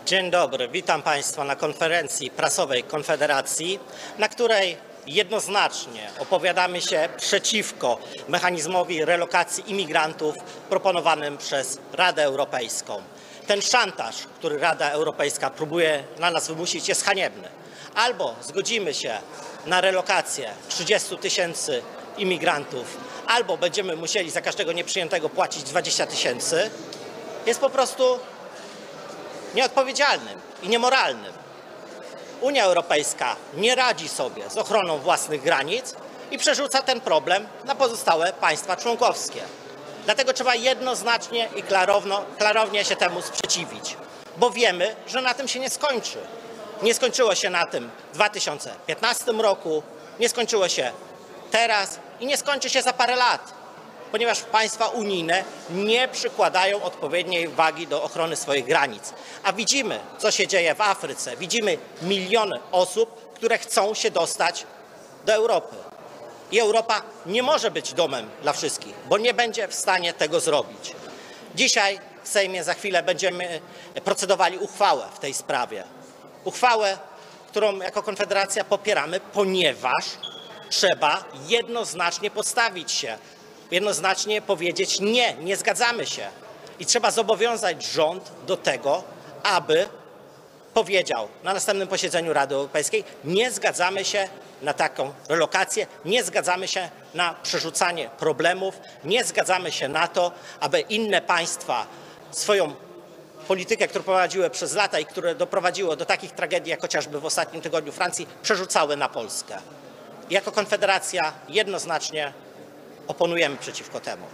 Dzień dobry, witam Państwa na konferencji prasowej Konfederacji, na której jednoznacznie opowiadamy się przeciwko mechanizmowi relokacji imigrantów proponowanym przez Radę Europejską. Ten szantaż, który Rada Europejska próbuje na nas wymusić, jest haniebny. Albo zgodzimy się na relokację 30 000 imigrantów, albo będziemy musieli za każdego nieprzyjętego płacić 20 000, jest po prostu nieodpowiedzialnym i niemoralnym. Unia Europejska nie radzi sobie z ochroną własnych granic i przerzuca ten problem na pozostałe państwa członkowskie. Dlatego trzeba jednoznacznie i klarownie się temu sprzeciwić, bo wiemy, że na tym się nie skończy. Nie skończyło się na tym w 2015 roku, nie skończyło się teraz i nie skończy się za parę lat, ponieważ państwa unijne nie przykładają odpowiedniej wagi do ochrony swoich granic. A widzimy, co się dzieje w Afryce. Widzimy miliony osób, które chcą się dostać do Europy. I Europa nie może być domem dla wszystkich, bo nie będzie w stanie tego zrobić. Dzisiaj w Sejmie za chwilę będziemy procedowali uchwałę w tej sprawie. Uchwałę, którą jako Konfederacja popieramy, ponieważ trzeba jednoznacznie postawić się, jednoznacznie powiedzieć nie, nie zgadzamy się. I trzeba zobowiązać rząd do tego, aby powiedział na następnym posiedzeniu Rady Europejskiej: nie zgadzamy się na taką relokację, nie zgadzamy się na przerzucanie problemów, nie zgadzamy się na to, aby inne państwa swoją politykę, którą prowadziły przez lata i które doprowadziło do takich tragedii, jak chociażby w ostatnim tygodniu Francji, przerzucały na Polskę. Jako Konfederacja jednoznacznie oponujemy przeciwko temu.